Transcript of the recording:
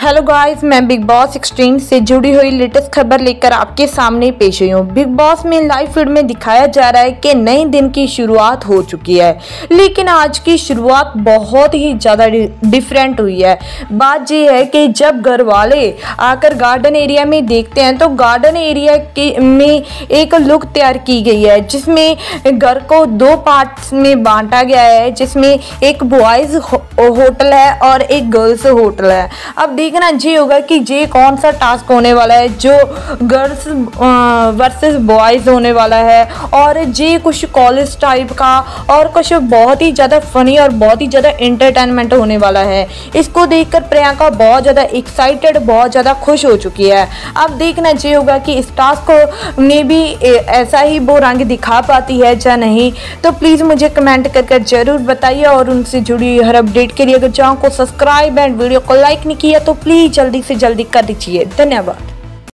Hello guys, मैं Bigg Boss 16 से जुड़ी हुई लेटेस्ट खबर लेकर आपके सामने पेश हुई हूँ। बिग बॉस में लाइव फीड में दिखाया जा रहा है कि नए दिन की शुरुआत हो चुकी है, लेकिन आज की शुरुआत बहुत ही ज़्यादा डिफरेंट हुई है। बात ये है कि जब घर वाले आकर गार्डन एरिया में देखते हैं तो गार्डन एरिया में एक लुक तैयार की गई है, जिसमें घर को दो पार्ट्स में बांटा गया है, जिसमें एक बॉयज़ होटल है और एक गर्ल्स होटल है। अब देखना ये होगा कि ये कौन सा टास्क होने वाला है, जो गर्ल्स वर्सेस बॉयज़ होने वाला है, और ये कुछ कॉलेज टाइप का और कुछ बहुत ही ज़्यादा फनी और बहुत ही ज़्यादा इंटरटेनमेंट होने वाला है। इसको देखकर प्रियंका बहुत ज़्यादा एक्साइटेड, बहुत ज़्यादा खुश हो चुकी है। अब देखना ये होगा कि इस टास्क में भी ऐसा ही वो रंग दिखा पाती है या नहीं। तो प्लीज़ मुझे कमेंट कर ज़रूर बताइए, और उनसे जुड़ी हर अपडेट के लिए अगर चैनल को सब्सक्राइब एंड वीडियो को लाइक नहीं किया तो प्लीज़ जल्दी से जल्दी कर दीजिए। धन्यवाद।